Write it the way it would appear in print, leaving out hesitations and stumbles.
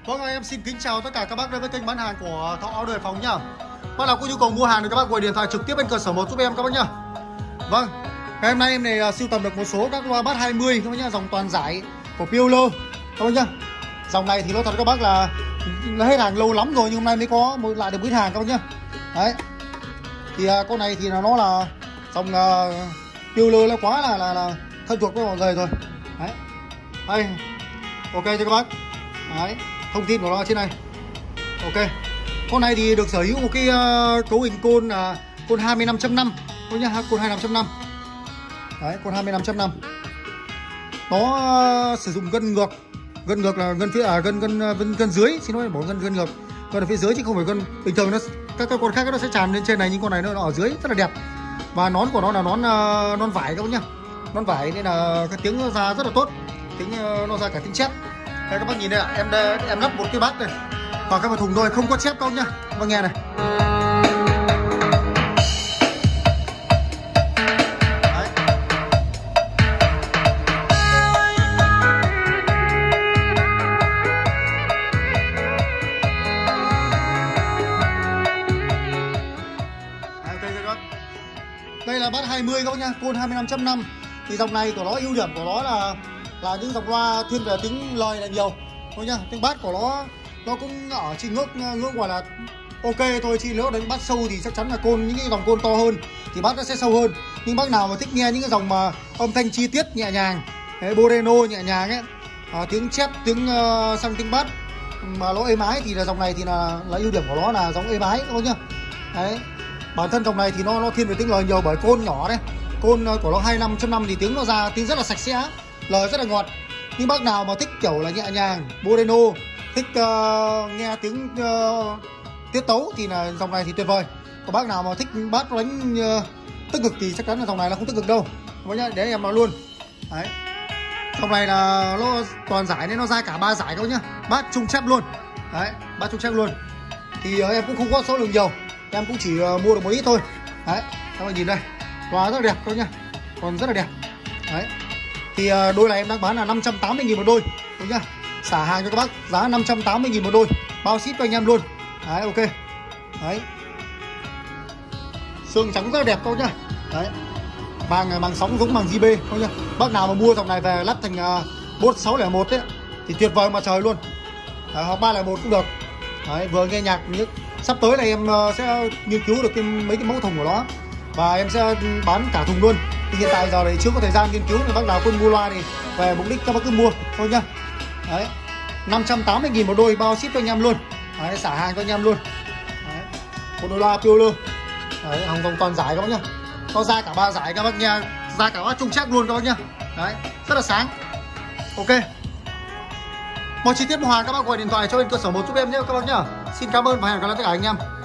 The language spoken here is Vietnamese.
Vâng, em xin kính chào tất cả các bác đến với kênh bán hàng của Thọ Áo Đời Hải Phòng nhá. Bác nào có nhu cầu mua hàng thì các bác gọi điện thoại trực tiếp bên cơ sở 1 giúp em các bác nhá. Vâng, ngày hôm nay em này sưu tầm được một số các loa bass 20 các bác nhá, dòng toàn giải của Piolo các bác nhá. Dòng này thì nói thật các bác là hết hàng lâu lắm rồi nhưng hôm nay mới có lại được ít hàng các bác nhá. Đấy. Thì con này thì nó là dòng Piolo nó quá là thân thuộc với mọi người rồi. Đấy. Đây. Ok cho các bác. Đấy, thông tin của nó trên này. Ok. Con này thì được sở hữu một cái cấu hình côn là côn 25.5 thôi nhá, côn 25.5. Đấy, côn 25.5. Nó sử dụng gân ngược. Gân ngược là gân phía gân dưới, xin lỗi, bỏ gân ngược. Gân ở phía dưới chứ không phải gân bình thường. Nó các con khác nó sẽ tràn lên trên này, nhưng con này nó ở dưới rất là đẹp. Và nón của nó là nón vải các bác nhá. Nón vải nên là cái tiếng nó ra rất là tốt. Tiếng nó ra cả tiếng chép. Đây các bác nhìn đây ạ, em lắp một cái bát này vào các thùng thôi, không có chép đâu nhá. Các bác nghe này. Đấy. Đấy, okay, các bác. Đây là bát 20 các bác nhá, côn 25.5. Thì dòng này của nó ưu điểm của nó là những dòng loa thiên về tiếng lời là nhiều thôi nhá. Tiếng bass của nó cũng ở trên ngưỡng gọi là ok thôi, chỉ nếu đánh bass sâu thì chắc chắn là những cái dòng côn to hơn thì bass nó sẽ sâu hơn. Nhưng bác nào mà thích nghe những cái dòng mà âm thanh chi tiết nhẹ nhàng, bolero nhẹ nhàng ấy, tiếng chép, tiếng sang tiếng bass mà nó êm ái thì là dòng này thì là ưu điểm của nó là dòng êm ái thôi nhá. Đấy, bản thân dòng này thì nó thiên về tiếng lời nhiều bởi côn nhỏ đấy. Côn của nó 25.5 thì tiếng nó ra tiếng rất là sạch sẽ, lời rất là ngọt. Nhưng bác nào mà thích kiểu là nhẹ nhàng, bolero, thích nghe tiếng tiết tấu thì là dòng này thì tuyệt vời. Còn bác nào mà thích bass đánh tích cực thì chắc chắn là dòng này là không tích cực đâu. Để em nói luôn. Đấy. Dòng này là nó toàn giải nên nó ra cả 3 giải các bác nhá. Bass chung chép luôn. Đấy, bass chung chép luôn. Thì em cũng không có số lượng nhiều. Em cũng chỉ mua được một ít thôi. Đấy, các bạn nhìn đây. Loa rất là đẹp các bác nhá. Còn rất là đẹp. Đấy. Thì đôi này em đang bán là 580.000 một đôi, đúng nhá. Xả hàng cho các bác giá 580.000 một đôi, bao ship cho anh em luôn. Đấy, ok. Đấy. Xương trắng rất là đẹp các bác nhá. Đấy. Màng sóng giống màng JB các bác nhá. Bác nào mà mua dòng này về lắp thành bốt 601 ấy thì tuyệt vời mà trời luôn. Đấy, hoặc 301 cũng được. Đấy, vừa nghe nhạc sắp tới này em sẽ nghiên cứu được mấy cái mẫu thùng của nó và em sẽ bán cả thùng luôn. Thì hiện tại giờ này chưa có thời gian nghiên cứu thì bác nào quân mua loa thì về mục đích các bác cứ mua thôi nhá. Đấy, 580.000 một đôi, bao ship cho anh em luôn. Đấy, xả hàng cho anh em luôn. Đấy, một đôi loa Piolo. Đấy, hàng vòng toàn giải các bác nhá. Nó ra cả 3 giải các bác nghe, ra cả bát chung chép luôn các bác nhá. Đấy, rất là sáng. Ok. Mọi chi tiết mua hàng các bác gọi điện thoại cho bên cơ sở 1 giúp em nhé các bác nhá. Xin cảm ơn và hẹn gặp lại tất cả anh em.